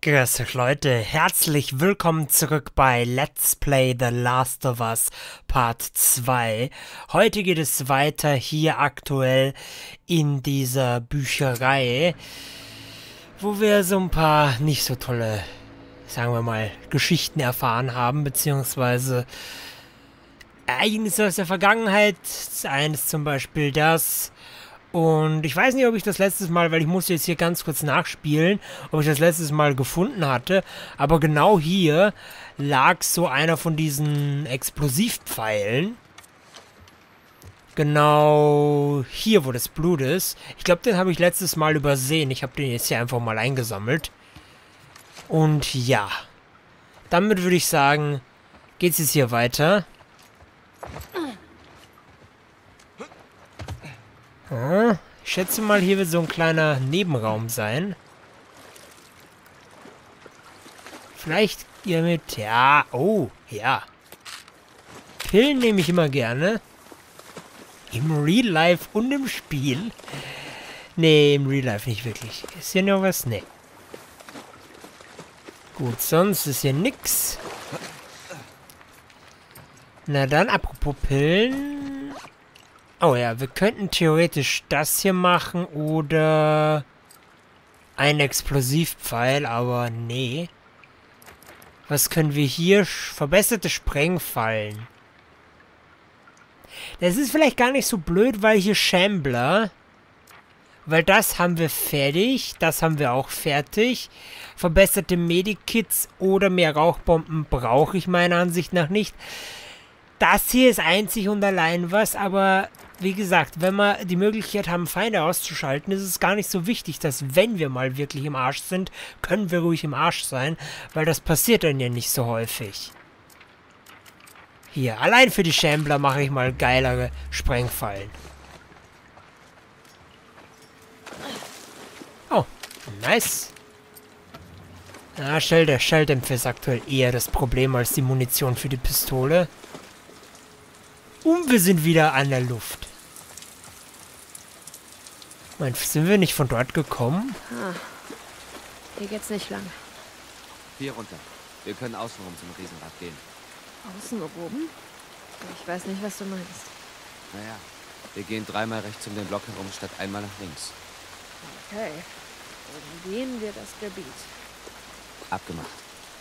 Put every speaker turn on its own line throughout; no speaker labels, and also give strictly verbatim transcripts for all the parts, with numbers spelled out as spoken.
Grüß euch Leute, herzlich willkommen zurück bei Let's Play The Last of Us Part zwei. Heute geht es weiter hier aktuell in dieser Bücherei, wo wir so ein paar nicht so tolle, sagen wir mal, Geschichten erfahren haben, beziehungsweise Ereignisse aus der Vergangenheit. Eines zum Beispiel das. Und ich weiß nicht, ob ich das letztes Mal, weil ich musste jetzt hier ganz kurz nachspielen, ob ich das letztes Mal gefunden hatte. Aber genau hier lag so einer von diesen Explosivpfeilen. Genau hier, wo das Blut ist. Ich glaube, den habe ich letztes Mal übersehen. Ich habe den jetzt hier einfach mal eingesammelt. Und ja, damit würde ich sagen, geht es jetzt hier weiter. Ah, ich schätze mal, hier wird so ein kleiner Nebenraum sein. Vielleicht hier mit... Ja, oh, ja. Pillen nehme ich immer gerne. Im Real Life und im Spiel. Nee, im Real Life nicht wirklich. Ist hier noch was? Nee. Gut, sonst ist hier nix. Na dann, apropos Pillen... Oh ja, wir könnten theoretisch das hier machen oder ein Explosivpfeil, aber nee. Was können wir hier? Verbesserte Sprengfallen. Das ist vielleicht gar nicht so blöd, weil hier Shambler. Weil das haben wir fertig. Das haben wir auch fertig. Verbesserte Medikits oder mehr Rauchbomben brauche ich meiner Ansicht nach nicht. Das hier ist einzig und allein was, aber... Wie gesagt, wenn wir die Möglichkeit haben, Feinde auszuschalten, ist es gar nicht so wichtig, dass wenn wir mal wirklich im Arsch sind, können wir ruhig im Arsch sein, weil das passiert dann ja nicht so häufig. Hier, allein für die Shambler mache ich mal geilere Sprengfallen. Oh, nice. Ja, Schell, der Schelldämpfer ist aktuell eher das Problem als die Munition für die Pistole. Und wir sind wieder an der Luft. Mein, sind wir nicht von dort gekommen?
Ah, hier geht's nicht lang.
Hier runter. Wir können außenrum zum Riesenrad gehen.
Außen oben? Ich weiß nicht, was du meinst.
Naja, wir gehen dreimal rechts um den Block herum, statt einmal nach links.
Okay. Dann gehen wir das Gebiet.
Abgemacht.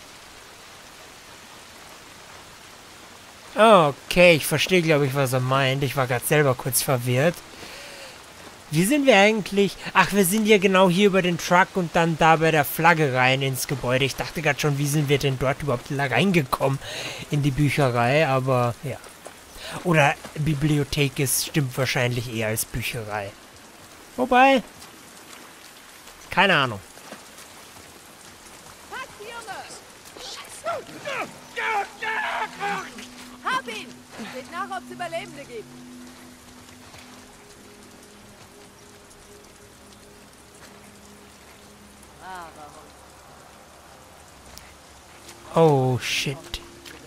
Okay, ich verstehe, glaube ich, was er meint. Ich war gerade selber kurz verwirrt. Wie sind wir eigentlich... Ach, wir sind ja genau hier über den Truck und dann da bei der Flagge rein ins Gebäude. Ich dachte gerade schon, wie sind wir denn dort überhaupt reingekommen in die Bücherei, aber ja. Oder Bibliothek ist, stimmt wahrscheinlich eher als Bücherei. Wobei... Keine Ahnung.
Hab ihn! Seht nach, ob es Überlebende gibt.
Oh, shit.
Der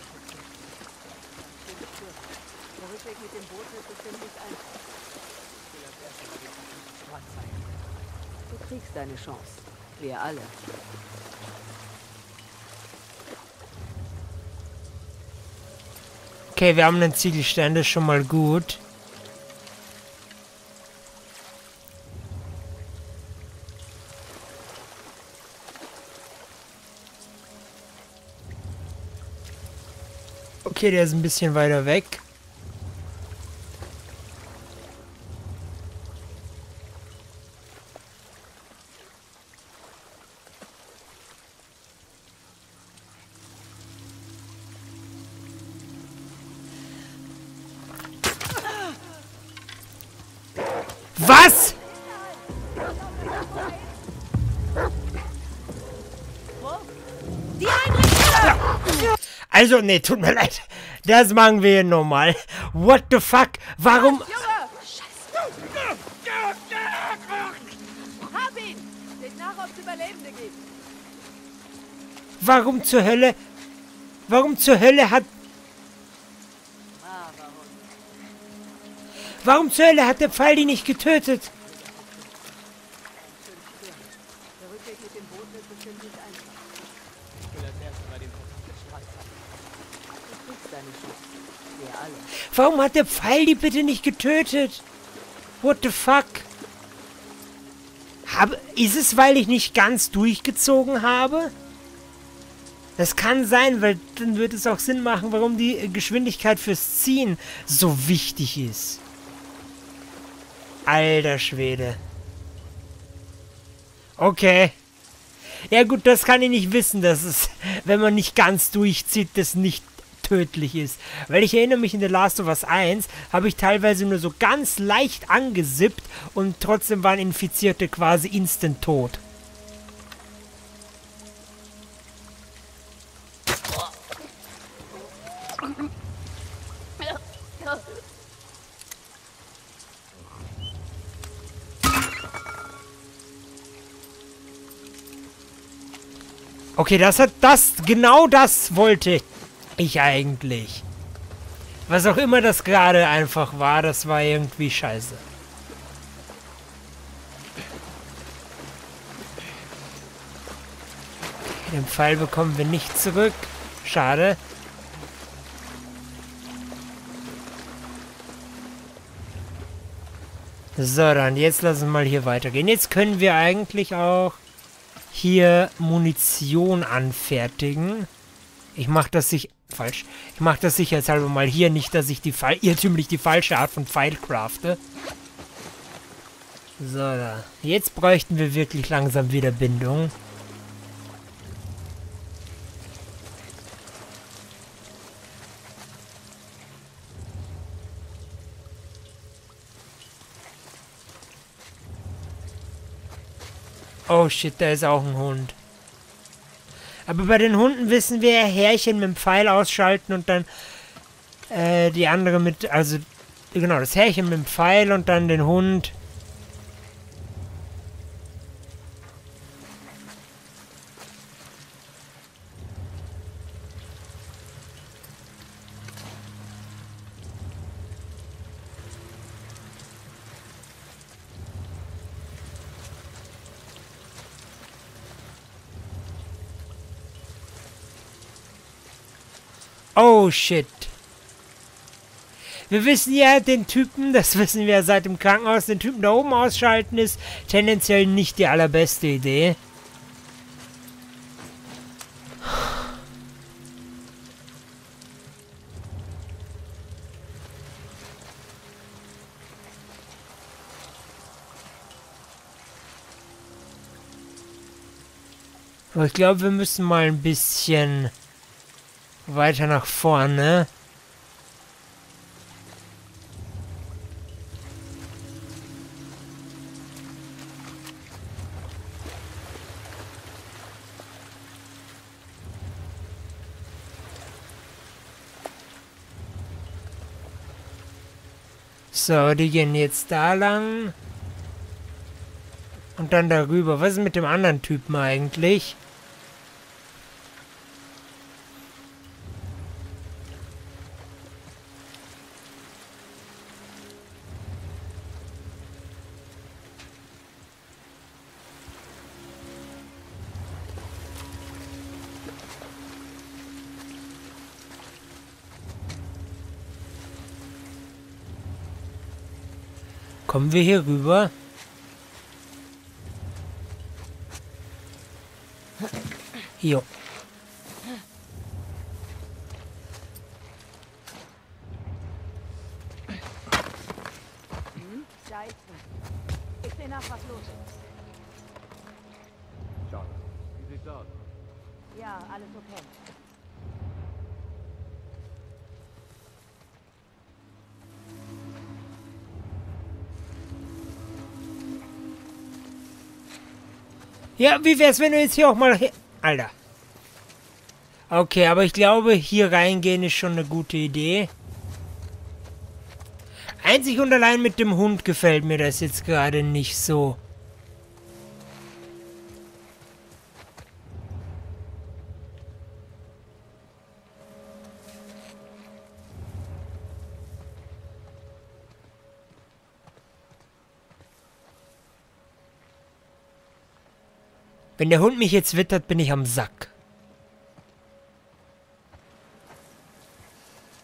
Rückweg mit dem Boot wird bestimmt nicht einfach. Du kriegst deine Chance. Wir alle.
Okay, wir haben einen Ziegelstein, das ist schon mal gut. Okay, der ist ein bisschen weiter weg. Was?
Die Einrichtung!
Also, nee, tut mir leid. Das machen wir nochmal. What the fuck? Warum?
Junge! Scheiße! Hab ihn! Seht nach, ob es Überlebende gibt.
Warum zur Hölle? Warum zur Hölle hat... Warum zur Hölle hat der Pfeil die nicht getötet?
Der Rückweg mit dem Boot wird bestimmt nicht einfach. deine Chance. Wir alle.
Warum hat der Pfeil die bitte nicht getötet? What the fuck? Habe, ist es, weil ich nicht ganz durchgezogen habe? Das kann sein, weil dann wird es auch Sinn machen, warum die Geschwindigkeit fürs Ziehen so wichtig ist. Alter Schwede. Okay. Ja gut, das kann ich nicht wissen, dass es, wenn man nicht ganz durchzieht, das nicht tödlich ist. Weil ich erinnere mich, in The Last of Us eins habe ich teilweise nur so ganz leicht angesippt und trotzdem waren Infizierte quasi instant tot. Okay, das hat das, genau das wollte ich eigentlich. Was auch immer das gerade einfach war, das war irgendwie scheiße. Okay, den Pfeil bekommen wir nicht zurück. Schade. So, dann jetzt lassen wir mal hier weitergehen. Jetzt können wir eigentlich auch hier Munition anfertigen. Ich mache das sich falsch. Ich mache das sicherheitshalber mal hier, nicht, dass ich die irrtümlich die falsche Art von Pfeil crafte. So, da. Jetzt bräuchten wir wirklich langsam wieder Bindung. Oh shit, da ist auch ein Hund. Aber bei den Hunden wissen wir, Härchen mit dem Pfeil ausschalten und dann äh, die andere mit, also genau, das Härchen mit dem Pfeil und dann den Hund. Oh, shit. Wir wissen ja, den Typen, das wissen wir ja seit dem Krankenhaus, den Typen da oben ausschalten ist tendenziell nicht die allerbeste Idee. Aber ich glaube, wir müssen mal ein bisschen weiter nach vorne. So, die gehen jetzt da lang. Und dann darüber. Was ist mit dem anderen Typen eigentlich? Kommen wir hier rüber? Jo.
Hm? Da ist sie. Ich seh nach, was los ist.
Schade. Wie sieht's aus?
Ja, alles okay.
Ja, wie wär's, wenn du jetzt hier auch mal... Alter. Okay, aber ich glaube, hier reingehen ist schon eine gute Idee. Einzig und allein mit dem Hund gefällt mir das jetzt gerade nicht so. Wenn der Hund mich jetzt wittert, bin ich am Sack.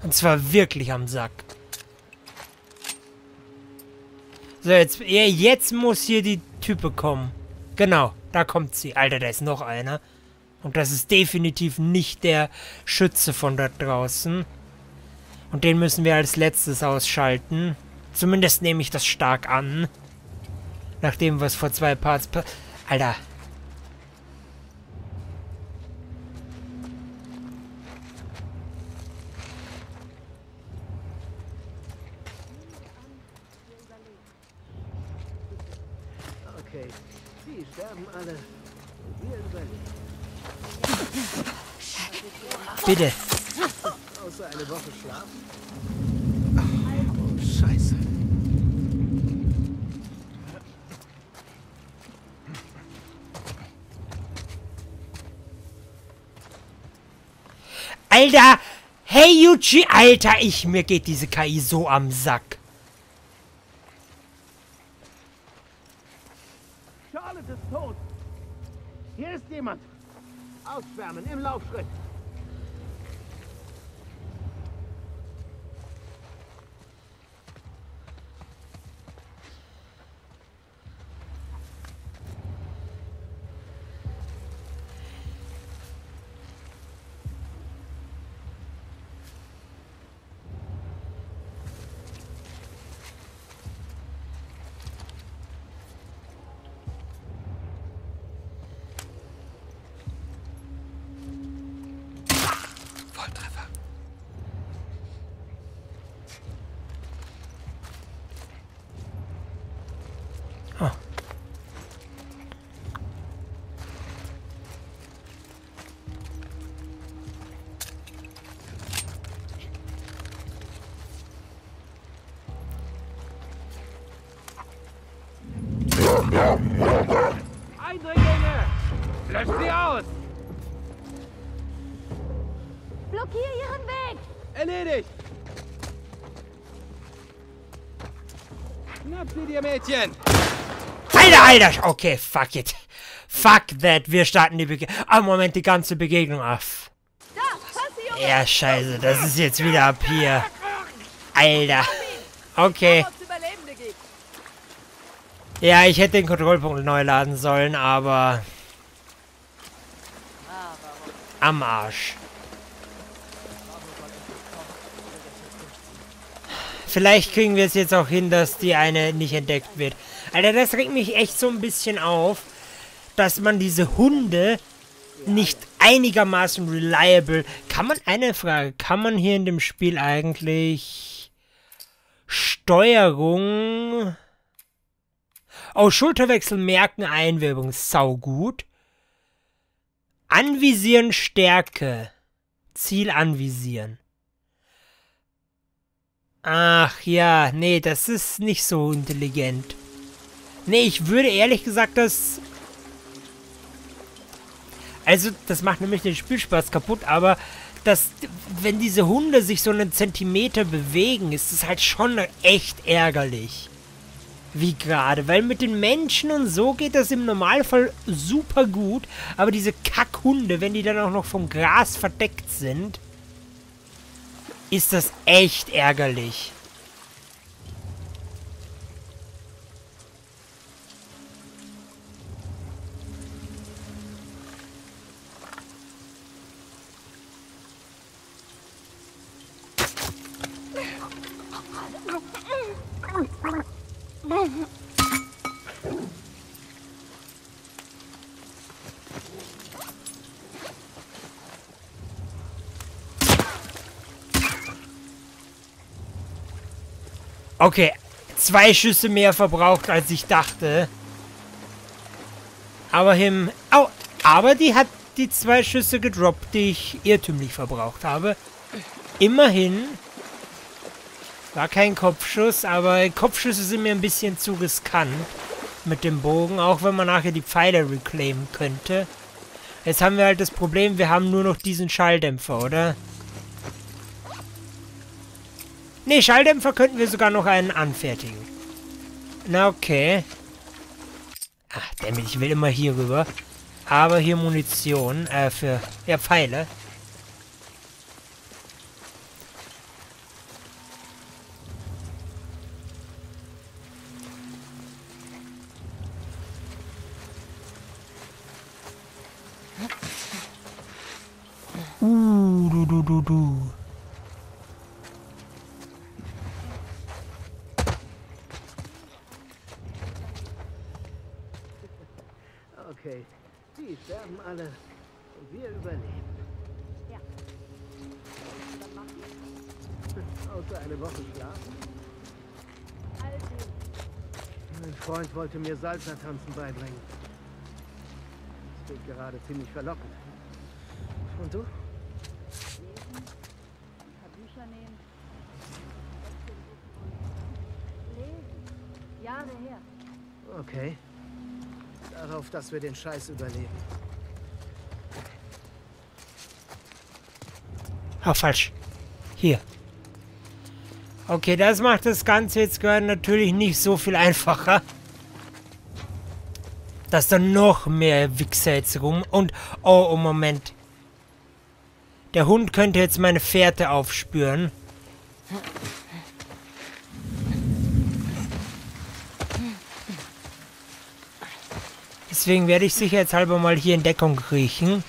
Und zwar wirklich am Sack. So, jetzt, ja, jetzt muss hier die Type kommen. Genau, da kommt sie. Alter, da ist noch einer. Und das ist definitiv nicht der Schütze von da draußen. Und den müssen wir als letztes ausschalten. Zumindest nehme ich das stark an. Nachdem was vor zwei Parts... Pa Alter.
Okay, die sterben alle. Wir überleben.
Bitte.
Außer eine Woche Schlaf. Oh, Scheiße.
Alter! Hey, Yuji! Alter, ich... Mir geht diese K I so am Sack.
Charlotte ist tot. Hier ist jemand. Ausschwärmen im Laufschritt.
Volltreffer.
Oh.
Eindringlinge! Löscht sie aus!
Blockier ihren Weg!
Erledigt! Schnapp sie dir, Mädchen!
Alter, Alter! Okay, fuck it. Fuck that. Wir starten die Begegnung. Ah, Moment, die ganze Begegnung auf.
Da, fass sie um!
Ja, scheiße. Das ist jetzt wieder ab hier. Alter. Okay.
Ob's Überlebende gibt.
Ja, ich hätte den Kontrollpunkt neu laden sollen, aber... Am Arsch. Vielleicht kriegen wir es jetzt auch hin, dass die eine nicht entdeckt wird. Alter, das regt mich echt so ein bisschen auf, dass man diese Hunde nicht einigermaßen reliable... Kann man, eine Frage, kann man hier in dem Spiel eigentlich Steuerung... Oh, Schulterwechsel merken, Einwirkung, saugut. Anvisieren, Stärke. Ziel anvisieren. Ach ja, nee, das ist nicht so intelligent. Nee, ich würde ehrlich gesagt das... Also, das macht nämlich den Spielspaß kaputt, aber das, wenn diese Hunde sich so einen Zentimeter bewegen, ist es halt schon echt ärgerlich. Wie gerade, weil mit den Menschen und so geht das im Normalfall super gut, aber diese Kackhunde, wenn die dann auch noch vom Gras verdeckt sind, ist das echt ärgerlich. Okay, zwei Schüsse mehr verbraucht, als ich dachte. Aber him... Au, aber die hat die zwei Schüsse gedroppt, die ich irrtümlich verbraucht habe. Immerhin. War kein Kopfschuss, aber Kopfschüsse sind mir ein bisschen zu riskant mit dem Bogen, auch wenn man nachher die Pfeile reclaimen könnte. Jetzt haben wir halt das Problem, wir haben nur noch diesen Schalldämpfer, oder? Ne, Schalldämpfer könnten wir sogar noch einen anfertigen. Na, okay. Ach, damit, ich will immer hier rüber. Aber hier Munition, äh, für, ja, Pfeile. Uh, du, du, du, du.
Okay, die sterben alle und wir überleben.
Ja. Dann machen
Außer eine Woche Schlaf.
Also,
Mein Freund wollte mir Salsa-Tanzen beibringen. Das klingt gerade ziemlich verlockend. Und du?
lesen, ein paar Bücher nehmen, Kästchen suchen und lesen. Jahre her.
Okay. Darauf, dass wir den Scheiß überleben.
Ah, falsch. Hier. Okay, das macht das Ganze jetzt gerade natürlich nicht so viel einfacher. Dass da noch mehr Wichser jetzt rum... Und, oh, oh, Moment. Der Hund könnte jetzt meine Fährte aufspüren. Deswegen werde ich sicherheitshalber mal hier in Deckung kriechen.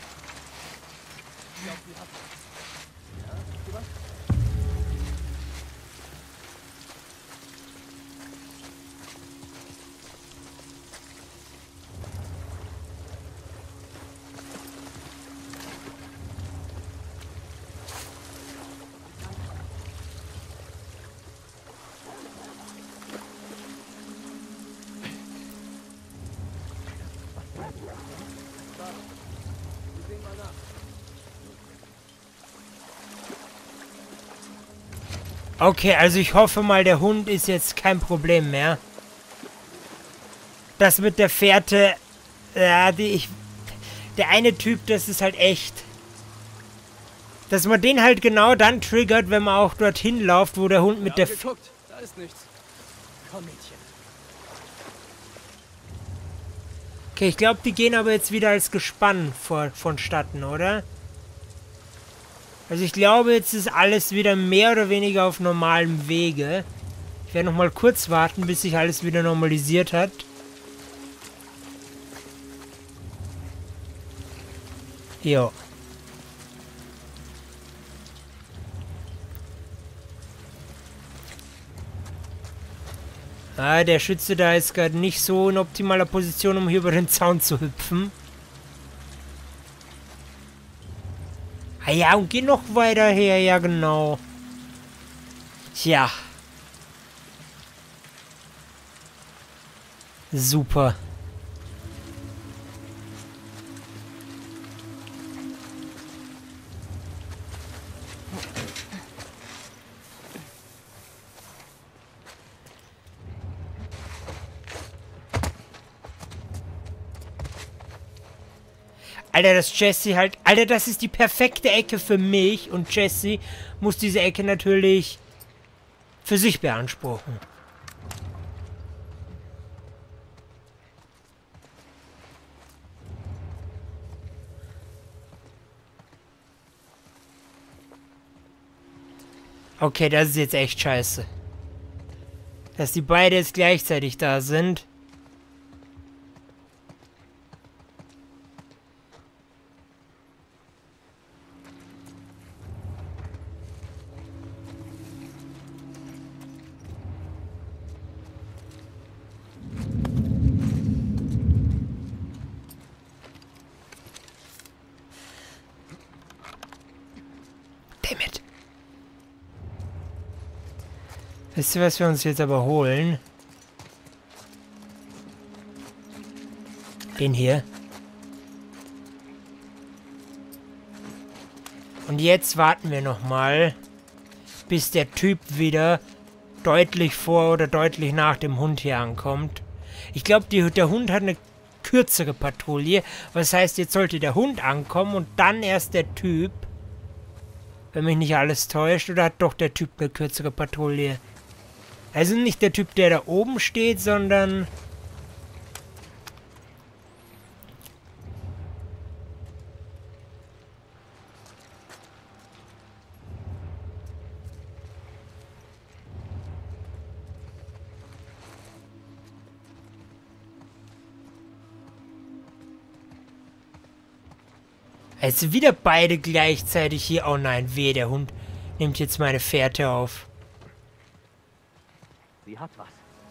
Okay, also ich hoffe mal, der Hund ist jetzt kein Problem mehr. Das mit der Fährte, ja, die ich... Der eine Typ, das ist halt echt... Dass man den halt genau dann triggert, wenn man auch dorthin läuft, wo der Hund mit der... F
Geguckt, da ist nichts. Komm, Mädchen.
Okay, ich glaube, die gehen aber jetzt wieder als Gespann vor, vonstatten, oder? Also ich glaube, jetzt ist alles wieder mehr oder weniger auf normalem Wege. Ich werde noch mal kurz warten, bis sich alles wieder normalisiert hat. Jo. Ah, der Schütze da ist gerade nicht so in optimaler Position, um hier über den Zaun zu hüpfen. Ah ja, und geh noch weiter her, ja genau. Tja. Super. Alter, das Jesse halt... Alter, das ist die perfekte Ecke für mich. Und Jesse muss diese Ecke natürlich für sich beanspruchen. Okay, das ist jetzt echt scheiße. Dass die beide jetzt gleichzeitig da sind. Dammit. Wisst ihr, was wir uns jetzt aber holen? Den hier. Und jetzt warten wir nochmal, bis der Typ wieder deutlich vor oder deutlich nach dem Hund hier ankommt. Ich glaube, der Hund hat eine kürzere Patrouille. Was heißt, jetzt sollte der Hund ankommen und dann erst der Typ. Wenn mich nicht alles täuscht. Oder hat doch der Typ eine kürzere Patrouille? Also nicht der Typ, der da oben steht, sondern... Also wieder beide gleichzeitig hier. Oh nein, weh, der Hund nimmt jetzt meine Fährte auf.
Sie hat was.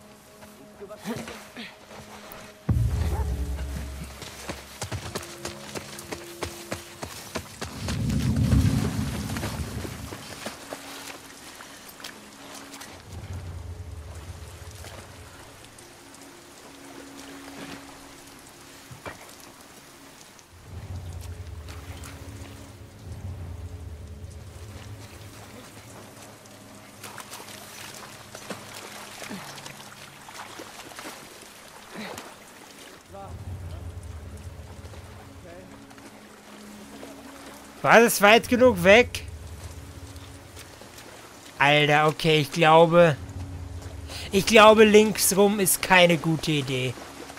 War das weit genug weg? Alter, okay, ich glaube... Ich glaube, links rum ist keine gute Idee.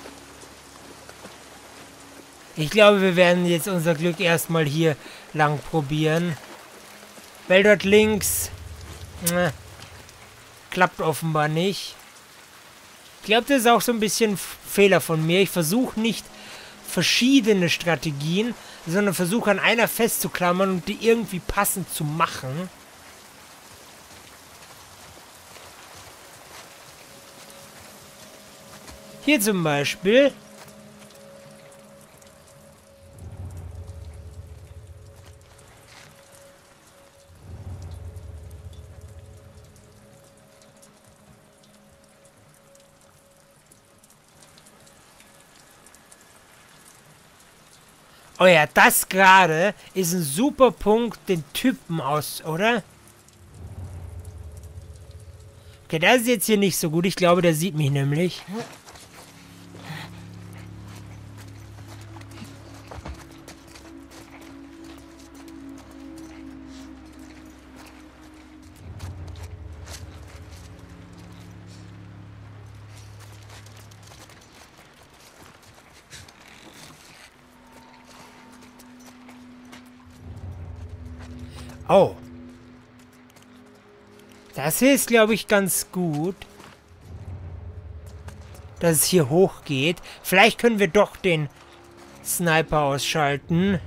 Ich glaube, wir werden jetzt unser Glück erstmal hier lang probieren. Weil dort links... Äh, klappt offenbar nicht. Ich glaube, das ist auch so ein bisschen Fehler von mir. Ich versuche nicht verschiedene Strategien, sondern versuche an einer festzuklammern und die irgendwie passend zu machen. Hier zum Beispiel. Oh ja, das gerade ist ein super Punkt, den Typen aus, oder? Okay, das ist jetzt hier nicht so gut. Ich glaube, der sieht mich nämlich. Oh. Das hier ist, glaube ich, ganz gut. Dass es hier hochgeht. Vielleicht können wir doch den Sniper ausschalten.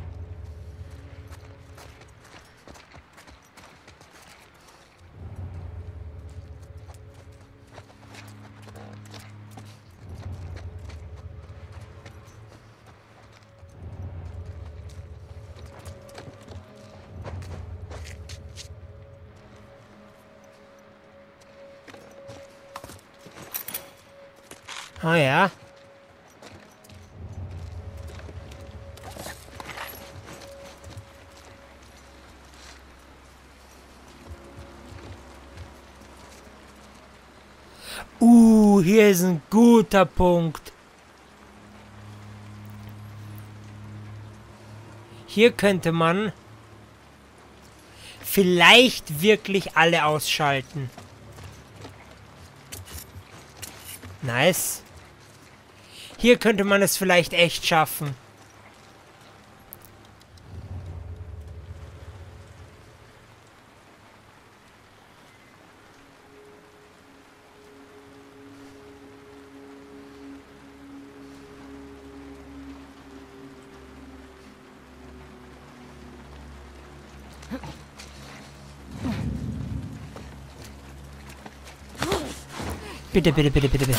Ah ja. Uh, hier ist ein guter Punkt. Hier könnte man vielleicht wirklich alle ausschalten. Nice. Hier könnte man es vielleicht echt schaffen. Bitte, bitte, bitte, bitte, bitte.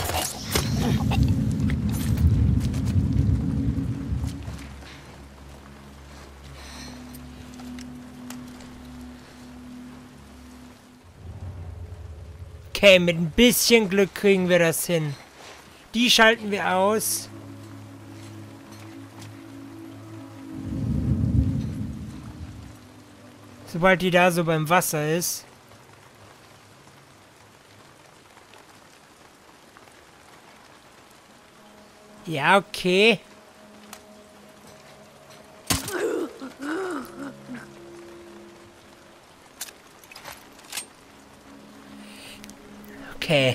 Okay, mit ein bisschen Glück kriegen wir das hin. Die schalten wir aus. Sobald die da so beim Wasser ist. Ja, okay. Okay.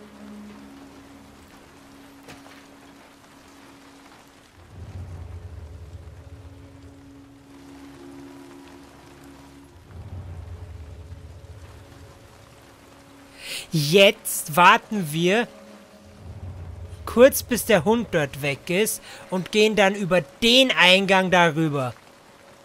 Jetzt warten wir kurz, bis der Hund dort weg ist und gehen dann über den Eingang darüber.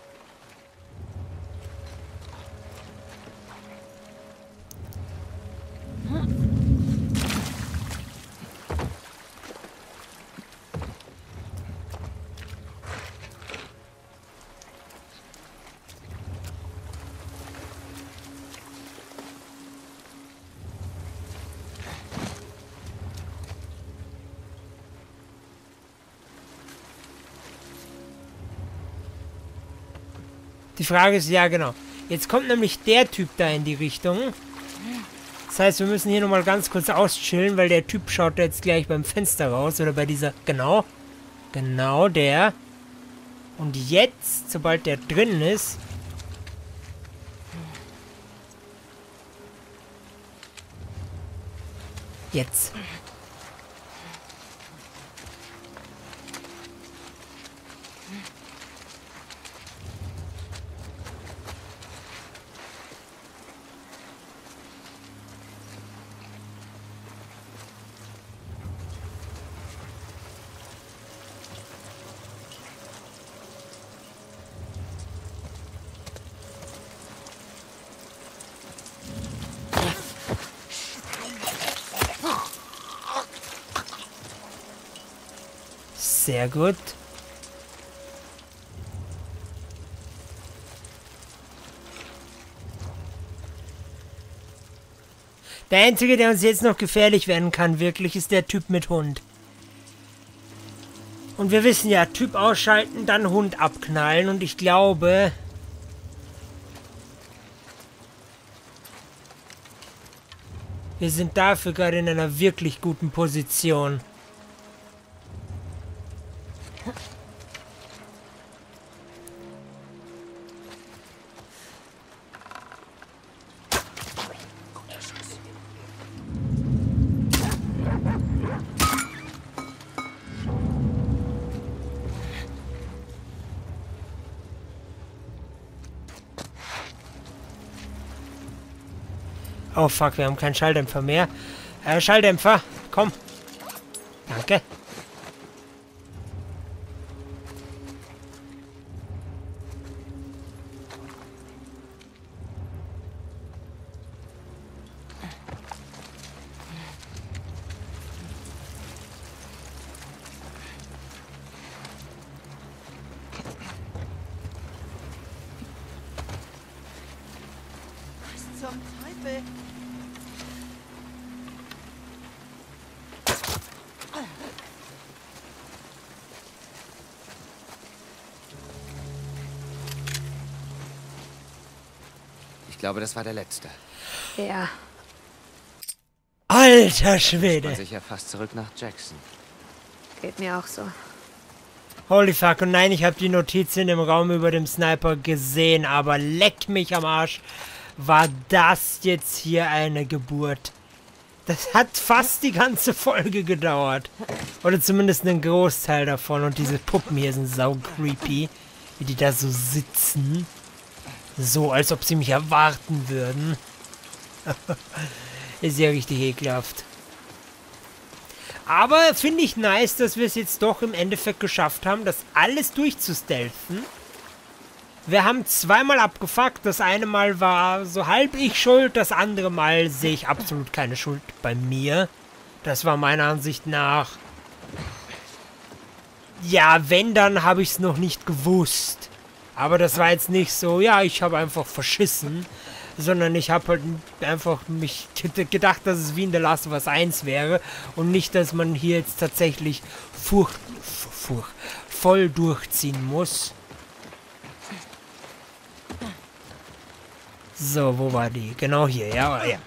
Die Frage ist, ja genau. Jetzt kommt nämlich der Typ da in die Richtung. Das heißt, wir müssen hier nochmal ganz kurz auschillen, weil der Typ schaut jetzt gleich beim Fenster raus. Oder bei dieser... Genau. Genau, der. Und jetzt, sobald der drin ist... Jetzt. Sehr gut. Der einzige, der uns jetzt noch gefährlich werden kann, wirklich, ist der Typ mit Hund. Und wir wissen ja, Typ ausschalten, dann Hund abknallen. Und ich glaube... wir sind dafür gerade in einer wirklich guten Position. Oh fuck, wir haben keinen Schalldämpfer mehr. Äh, Schalldämpfer, komm. Danke.
Was zum Teufel?
Ich glaube, das war der letzte.
Ja.
Alter
Man
Schwede.
sicher fast zurück nach Jackson.
Geht mir auch so.
Holy fuck. Und nein, ich habe die Notizen im Raum über dem Sniper gesehen, aber leck mich am Arsch. War das jetzt hier eine Geburt? Das hat fast die ganze Folge gedauert. Oder zumindest einen Großteil davon. Und diese Puppen hier sind sau creepy. Wie die da so sitzen. So, als ob sie mich erwarten würden. Ist ja richtig ekelhaft. Aber finde ich nice, dass wir es jetzt doch im Endeffekt geschafft haben, das alles durchzustelzen. Wir haben zweimal abgefuckt. Das eine Mal war so halb ich schuld, das andere Mal sehe ich absolut keine Schuld bei mir. Das war meiner Ansicht nach... Ja, wenn, dann habe ich es noch nicht gewusst. Aber das war jetzt nicht so, ja, ich habe einfach verschissen. Sondern ich habe halt einfach mich gedacht, dass es wie in The Last of Us eins wäre. Und nicht, dass man hier jetzt tatsächlich furcht, furcht, voll durchziehen muss. So, wo war die? Genau hier, ja, ja.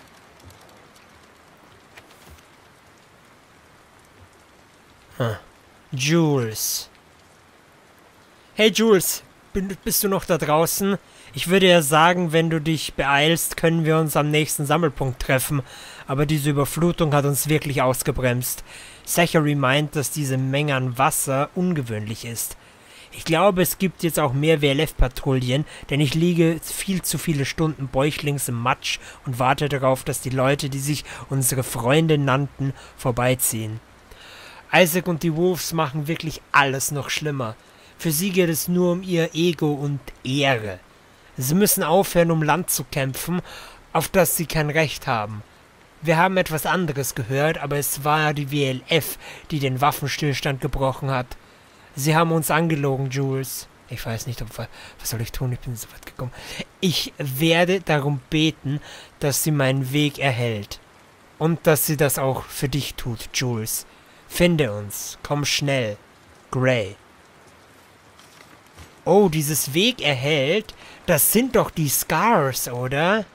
Hm. Jules. Hey Jules, bin, bist du noch da draußen? Ich würde ja sagen, wenn du dich beeilst, können wir uns am nächsten Sammelpunkt treffen. Aber diese Überflutung hat uns wirklich ausgebremst. Zachary meint, dass diese Menge an Wasser ungewöhnlich ist. Ich glaube, es gibt jetzt auch mehr W L F-Patrouillen, denn ich liege viel zu viele Stunden bäuchlings im Matsch und warte darauf, dass die Leute, die sich unsere Freunde nannten, vorbeiziehen. Isaac und die Wolves machen wirklich alles noch schlimmer. Für sie geht es nur um ihr Ego und Ehre. Sie müssen aufhören, um Land zu kämpfen, auf das sie kein Recht haben. Wir haben etwas anderes gehört, aber es war die W L F, die den Waffenstillstand gebrochen hat. Sie haben uns angelogen, Jules. Ich weiß nicht, ob... Was soll ich tun? Ich bin so weit gekommen. Ich werde darum beten, dass sie meinen Weg erhält. Und dass sie das auch für dich tut, Jules. Finde uns. Komm schnell. Gray. Oh, dieses Weg erhält. Das sind doch die Scars, oder?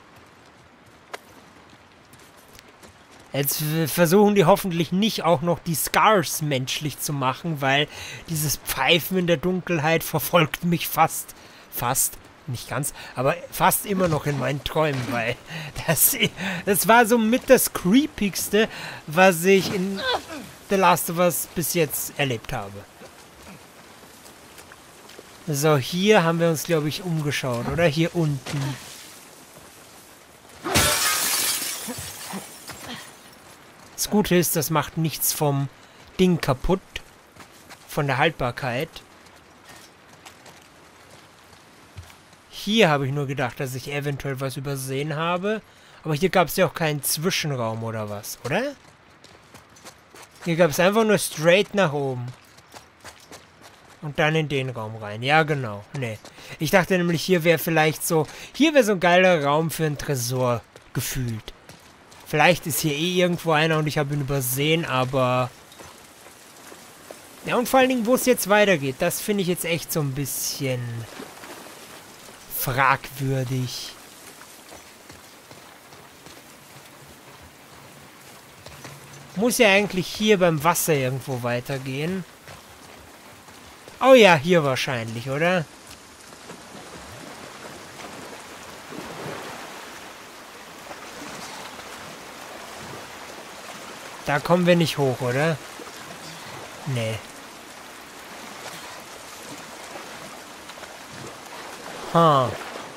Jetzt versuchen die hoffentlich nicht auch noch die Scars menschlich zu machen, weil dieses Pfeifen in der Dunkelheit verfolgt mich fast, fast, nicht ganz, aber fast immer noch in meinen Träumen, weil das, das war so mit das Creepigste, was ich in The Last of Us bis jetzt erlebt habe. So, hier haben wir uns, glaube ich, umgeschaut, oder? Hier unten. Das Gute ist, das macht nichts vom Ding kaputt. Von der Haltbarkeit. Hier habe ich nur gedacht, dass ich eventuell was übersehen habe. Aber hier gab es ja auch keinen Zwischenraum oder was, oder? Hier gab es einfach nur straight nach oben. Und dann in den Raum rein. Ja, genau. Nee. Ich dachte nämlich, hier wäre vielleicht so... Hier wäre so ein geiler Raum für einen Tresor gefühlt. Vielleicht ist hier eh irgendwo einer und ich habe ihn übersehen, aber... Ja, und vor allen Dingen, wo es jetzt weitergeht, das finde ich jetzt echt so ein bisschen... fragwürdig. Muss ja eigentlich hier beim Wasser irgendwo weitergehen. Oh ja, hier wahrscheinlich, oder? Da kommen wir nicht hoch, oder? Nee. Ha.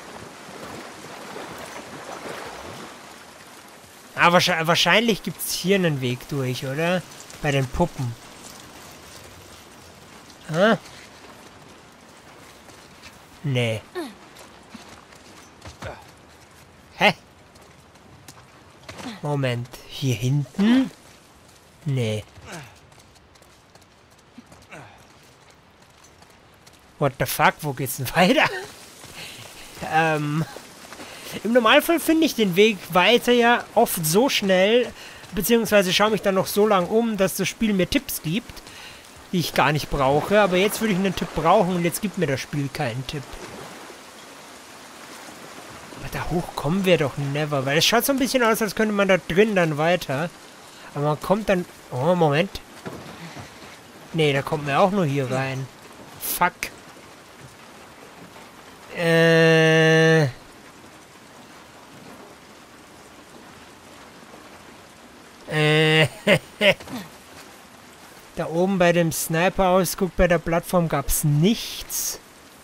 Aber wahrscheinlich gibt es hier einen Weg durch, oder? Bei den Puppen. Hä? Nee. Hä? Moment. Hier hinten? Nee. What the fuck? Wo geht's denn weiter? ähm... Im Normalfall finde ich den Weg weiter ja oft so schnell, beziehungsweise schaue mich dann noch so lang um, dass das Spiel mir Tipps gibt, die ich gar nicht brauche. Aber jetzt würde ich einen Tipp brauchen und jetzt gibt mir das Spiel keinen Tipp. Aber da hoch kommen wir doch never, weil es schaut so ein bisschen aus, als könnte man da drin dann weiter. Aber man kommt dann... Oh, Moment. Nee, da kommt man auch nur hier rein. Fuck. Äh... Äh, da oben bei dem Sniper-Ausguck bei der Plattform gab es nichts.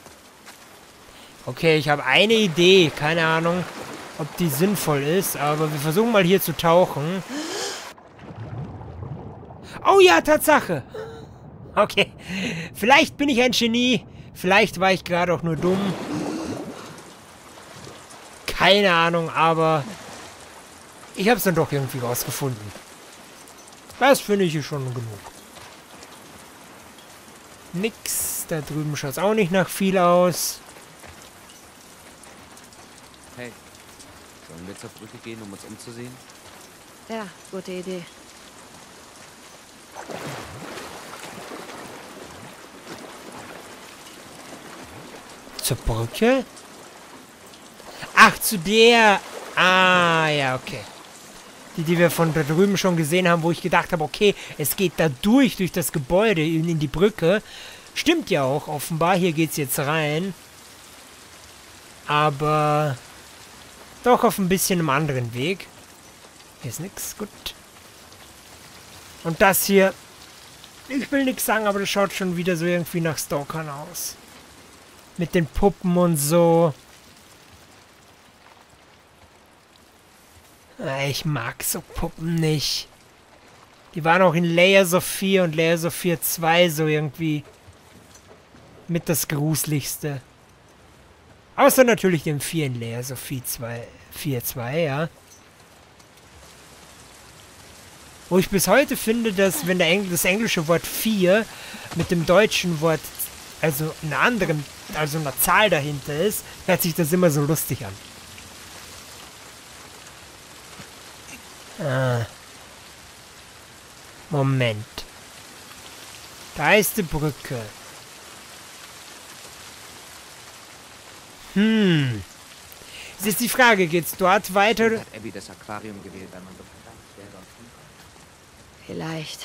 Okay, ich habe eine Idee. Keine Ahnung, ob die sinnvoll ist, aber wir versuchen mal hier zu tauchen. Oh ja, Tatsache. Okay, vielleicht bin ich ein Genie. Vielleicht war ich gerade auch nur dumm. Keine Ahnung, aber... Ich habe es dann doch irgendwie rausgefunden. Das finde ich schon genug. Nix. Da drüben schaut es auch nicht nach viel aus.
Hey, sollen wir zur Brücke gehen, um uns umzusehen?
Ja, gute Idee.
Zur Brücke? Ach, zu der... Ah, ja, okay. Die, die wir von da drüben schon gesehen haben, wo ich gedacht habe, okay, es geht da durch, durch das Gebäude, in, in die Brücke. Stimmt ja auch, offenbar. Hier geht's jetzt rein. Aber doch auf ein bisschen einem anderen Weg. Hier ist nix, gut. Und das hier, ich will nichts sagen, aber das schaut schon wieder so irgendwie nach Stalkern aus. Mit den Puppen und so. Ich mag so Puppen nicht. Die waren auch in Layers of Fear und Layers of Fear zwei so irgendwie mit das Gruseligste. Außer natürlich dem vier in Layers of Fear zwei, ja. Wo ich bis heute finde, dass wenn der Engl das englische Wort vier mit dem deutschen Wort, also einer anderen, also einer Zahl dahinter ist, hört sich das immer so lustig an. Ah. Moment. Da ist die Brücke. Hm. Jetzt ist die Frage, geht's dort weiter?
Hat Abby das Aquarium gewählt, weil man so verdammt schwer dort hinkommt?
Vielleicht.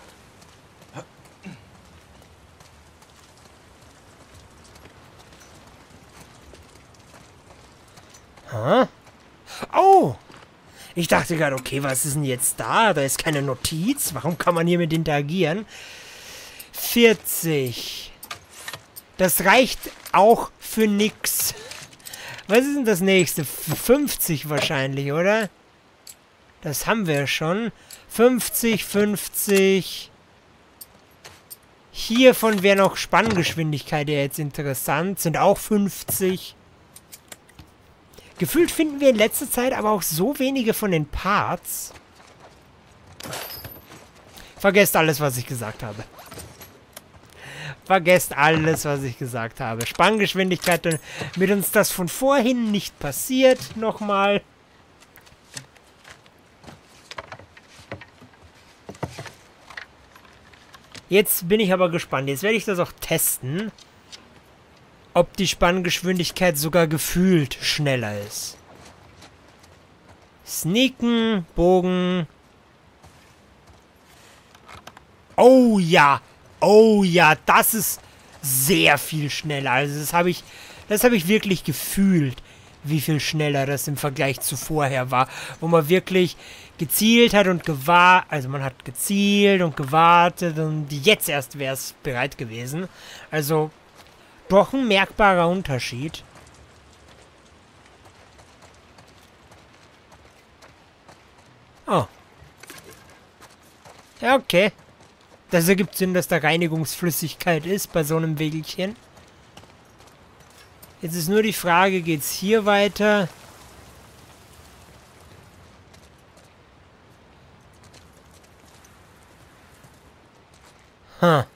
Huh? Oh! Ich dachte gerade, okay, was ist denn jetzt da? Da ist keine Notiz. Warum kann man hier mit interagieren? vierzig. Das reicht auch für nix. Was ist denn das nächste? fünfzig wahrscheinlich, oder? Das haben wir schon. fünfzig, fünfzig. Hiervon wäre noch Spanngeschwindigkeit ja jetzt interessant. Sind auch fünfzig. Gefühlt finden wir in letzter Zeit aber auch so wenige von den Parts. Vergesst alles, was ich gesagt habe. Vergesst alles, was ich gesagt habe. Spanngeschwindigkeit, damit uns das von vorhin nicht passiert. Nochmal. Jetzt bin ich aber gespannt. Jetzt werde ich das auch testen. Ob die Spanngeschwindigkeit sogar gefühlt schneller ist. Sneaken, Bogen. Oh ja. Oh ja, das ist sehr viel schneller. Also das habe ich, das habe ich wirklich gefühlt, wie viel schneller das im Vergleich zu vorher war. Wo man wirklich gezielt hat und gewartet. Also man hat gezielt und gewartet und jetzt erst wäre es bereit gewesen. Also doch ein merkbarer Unterschied. Oh. Ja, okay. Das ergibt Sinn, dass da Reinigungsflüssigkeit ist bei so einem Wägelchen. Jetzt ist nur die Frage, geht's hier weiter? Huh.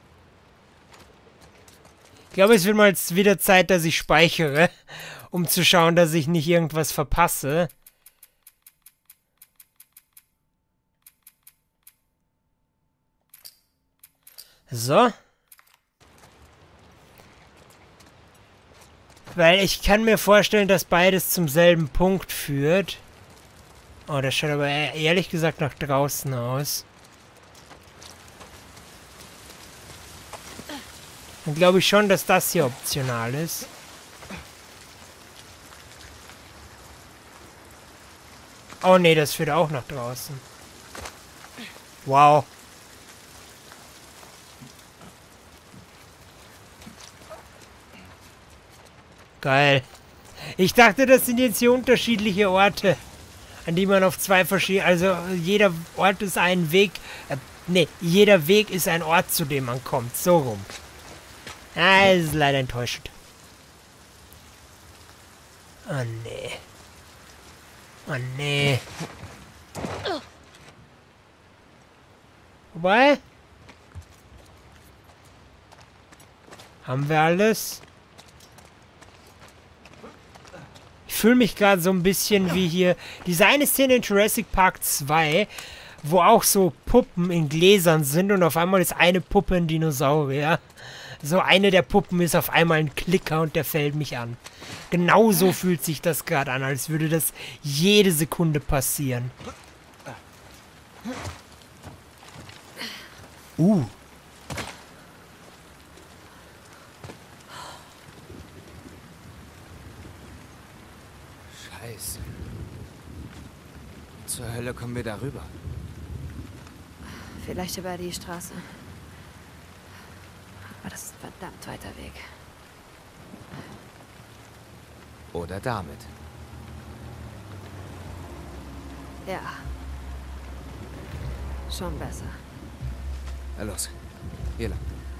Ich glaube, es wird mal jetzt wieder Zeit, dass ich speichere, um zu schauen, dass ich nicht irgendwas verpasse. So. Weil ich kann mir vorstellen, dass beides zum selben Punkt führt. Oh, das schaut aber ehrlich gesagt nach draußen aus. Dann glaube ich schon, dass das hier optional ist. Oh nee, das führt auch nach draußen. Wow. Geil. Ich dachte, das sind jetzt hier unterschiedliche Orte, an die man auf zwei verschiedene... Also jeder Ort ist ein Weg... Äh, nee, jeder Weg ist ein Ort, zu dem man kommt. So rum. Ah, das ist leider enttäuschend. Oh nee. Oh nee. Wobei? Haben wir alles? Ich fühle mich gerade so ein bisschen wie hier... Diese eine Szene in Jurassic Park zwei, wo auch so Puppen in Gläsern sind und auf einmal ist eine Puppe ein Dinosaurier. So eine der Puppen ist auf einmal ein Klicker und der fällt mich an. Genauso fühlt sich das gerade an, als würde das jede Sekunde passieren. Uh.
Scheiße. Zur Hölle kommen wir darüber.
Vielleicht über die Straße. Aber das ist ein verdammt weiter Weg.
Oder damit.
Ja. Schon besser.
Na los. Hier lang.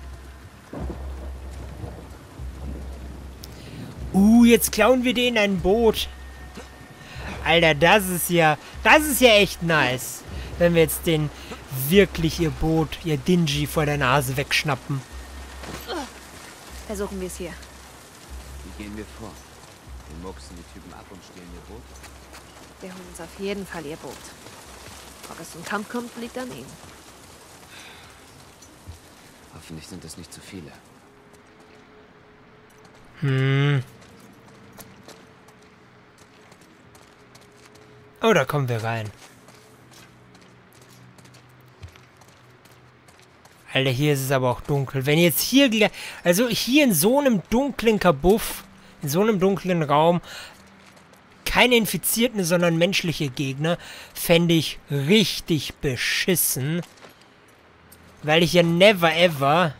Uh, jetzt klauen wir denen ein Boot. Alter, das ist ja... Das ist ja echt nice. Wenn wir jetzt den wirklich ihr Boot, ihr Dingy vor der Nase wegschnappen.
Versuchen wir es hier.
Wie gehen wir vor? Wir murksen die Typen ab und stehlen ihr Boot?
Wir holen uns auf jeden Fall ihr Boot. Ob es zum Kampf kommt, liegt an ihnen.
Hoffentlich sind es nicht zu viele.
Hm. Oh, da kommen wir rein. Alter, hier ist es aber auch dunkel. Wenn jetzt hier... Also hier in so einem dunklen Kabuff, in so einem dunklen Raum, keine Infizierten, sondern menschliche Gegner, fände ich richtig beschissen. Weil ich ja never ever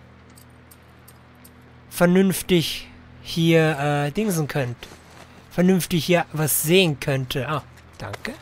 vernünftig hier äh, dingsen könnte. Vernünftig hier was sehen könnte. Ah, danke.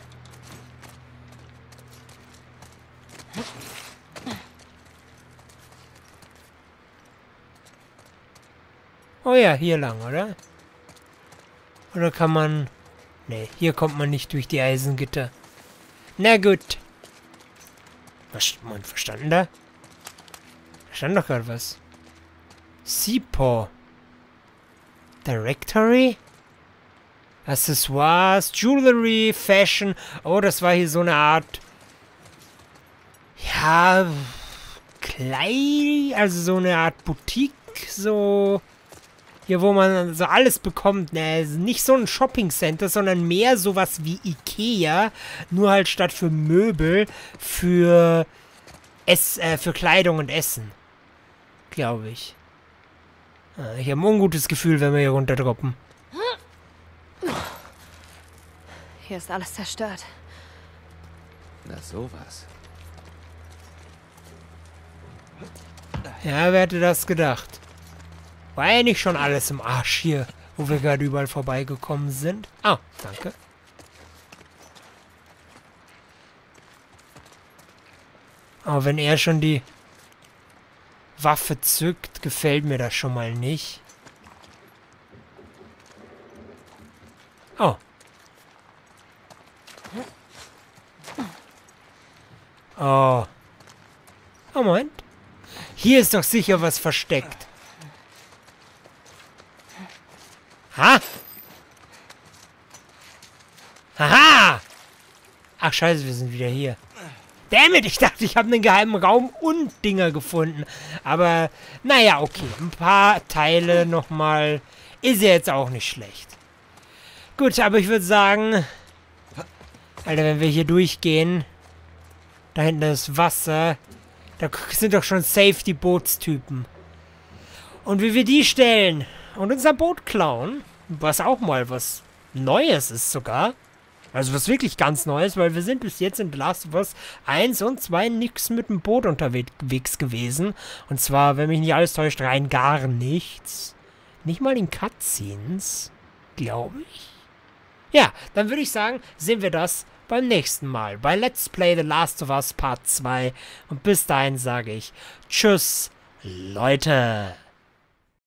Oh ja, hier lang, oder? Oder kann man... Nee, hier kommt man nicht durch die Eisengitter. Na gut. Was, man verstanden da? Da stand doch gerade was. Seapaw. Directory? Accessoires, Jewelry, Fashion. Oh, das war hier so eine Art... Ja... Kleid... Also so eine Art Boutique, so... Hier, wo man so alles bekommt, ne, nicht so ein Shopping-Center, sondern mehr sowas wie Ikea, nur halt statt für Möbel, für Ess, äh, für Kleidung und Essen. Glaube ich. Ah, ich habe ein ungutes Gefühl, wenn wir hier runterdroppen.
Hier ist alles zerstört.
Na sowas.
Ja, wer hätte das gedacht? War ja nicht schon alles im Arsch hier, wo wir gerade überall vorbeigekommen sind. Ah, danke. Aber wenn er schon die Waffe zückt, gefällt mir das schon mal nicht. Oh. Oh. Oh, Moment. Hier ist doch sicher was versteckt. Ha? Haha! Ach, scheiße, wir sind wieder hier. Dammit, ich dachte, ich habe einen geheimen Raum und Dinger gefunden. Aber, naja, okay. Ein paar Teile nochmal. Ist ja jetzt auch nicht schlecht. Gut, aber ich würde sagen... Alter, wenn wir hier durchgehen... Da hinten ist Wasser. Da sind doch schon Safety-Bootstypen. Und wie wir die stellen... Und unser Boot klauen, was auch mal was Neues ist sogar. Also was wirklich ganz Neues, weil wir sind bis jetzt in The Last of Us eins und zwei nix mit dem Boot unterwegs gewesen. Und zwar, wenn mich nicht alles täuscht, rein gar nichts. Nicht mal in Cutscenes, glaube ich. Ja, dann würde ich sagen, sehen wir das beim nächsten Mal. Bei Let's Play The Last of Us Part zwei. Und bis dahin sage ich Tschüss, Leute.